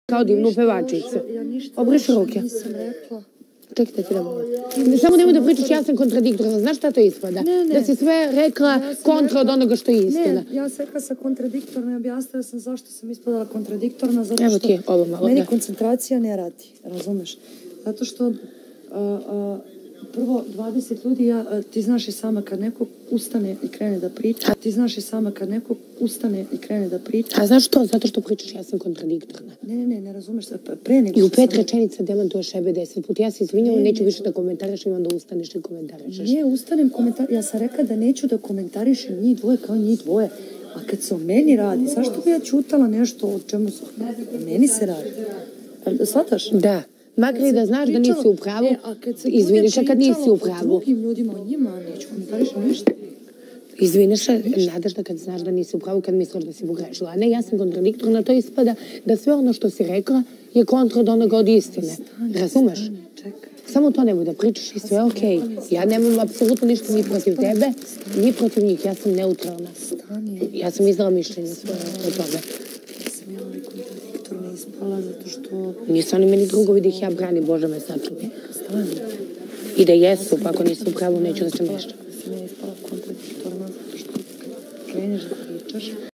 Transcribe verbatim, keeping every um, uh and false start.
kao divnu pevačicu. Obriši ruke. Čekaj da ti da molim. Samo nemoj da pričaš, ja sam kontradiktorna. Znaš šta to ispada? Da si sve rekla kontra od onoga što je istina. Ne, ja sam rekla sa kontradiktorna i objasnila sam zašto sam ispadala kontradiktorna. Zato Evo ti je ovo malo. što meni koncentracija ne radi, razumeš? Zato što prvo dvadeset ljudi, ti znaš i sama kad neko ustane i krene da priča, ti znaš i sama kad neko ustane i krene da priča. A znaš to? Zato što pričaš, ja sam kontradiktorna. Ne, ne, ne, ne razumeš. Pre nego I u pet rečenica demantuješ sebe deset puta. Ja se izvinjavam, neću više da komentarišem i onda ustaneš i komentarišeš. Ne, ustanem komentar... Ja sam rekla da neću da komentarišem njih dvoje kao njih dvoje. A kad se o meni radi, zašto bi ja čutala nešto o čemu se... O meni se radi. Shvataš? Da. Makar i da znaš da nisi u pravu, izviniš se kad nisi u pravu. Drugim ljudima o njima neću komentarišem ništa. Izviniš se, nadaš da kad znaš da nisi u pravu, kad misliš da si pogrešila. A ne, ja sam kontradiktorna, to ispada da sve ono što si rekla je kontra od onoga od istine. Razumeš? Samo to nemoj da pričaš i sve je okej. Ja nemam apsolutno ništa ni protiv tebe, ni protiv njih. Ja sam neutralna. Ja sam izdala mišljenje svoje o tome. Sam ja ovaj kontradiktorna ispala zato što... Nisu oni meni drugovi da ih ja branim, Bože me sačuvi. Stani. I da jesu, pa ako nisu u pravu, neću da se mešam. Sam ja ispala kontradiktorna zato što kreneš da pričaš.